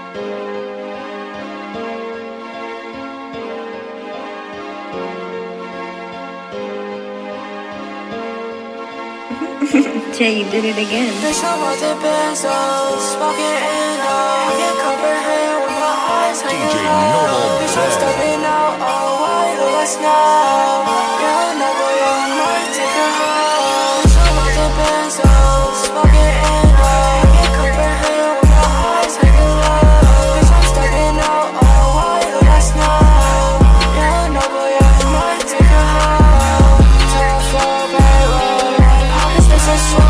Jay, you did it again. Bitch, I'm on the benzo, smoking endo. I can't comprehend with my eyes hanging low. Bitch, I'm stepping out, oh, why the lights now? Yeah, no boy, I might take a hoe. Bitch, I'm on the benzo, smoking endo. I can't comprehend with my eyes hanging low. Bitch, I'm stepping out, oh, why the lights now? Yeah, no boy, I might take a hoe. Till I fall back, roll my pockets, they so swole.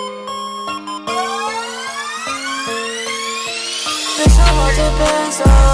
Bitch, I'm on the benzo.